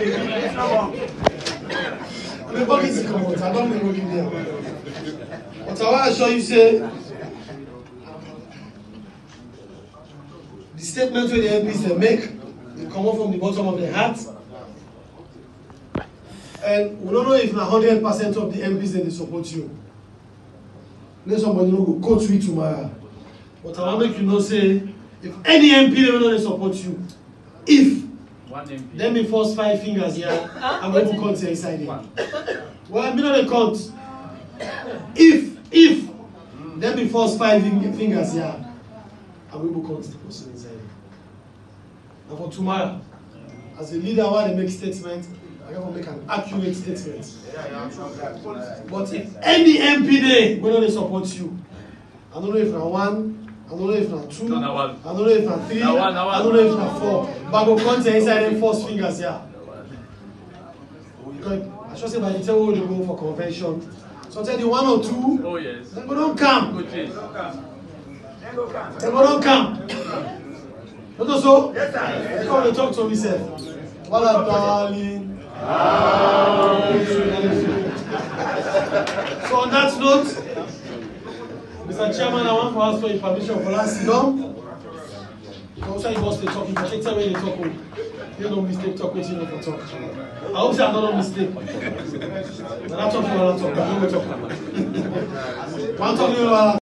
The bucket is come out. I don't know what you there. But I want to show you say the statement where the MPs they make, they come out from the bottom of their heart. And we don't know if 100% of the MPs that they support you. Then somebody will go to it tomorrow. But I want to make you know say if any MP they will not support you, if one MP. Then me force 5 fingers here, I'm going to count inside here. Well, I'm not a count. If then me force 5 fingers here, I'm going to count the person inside here. And for tomorrow, as a leader, I want to make statement, I want to make an accurate statement. But if any MP there will not support you, I don't know if now 1. I don't know if not 2, I don't know if not 3, I don't know if not 4. But I go count inside them first fingers here. Because I should say by the time we go for convention. So tell you 1 or 2, oh yes. then go don't come. Then go don't come. But also, yes, sir. Come and talk to me, sir. What a darling. So on that note, Mr. Chairman, I want to ask for your permission for us to go. Also, you must be talking, but take time when you talk. You no mistake, talk with you for talk. I hope you are not a mistake. When I talk, you are not talking. I don't talk. One talk, you are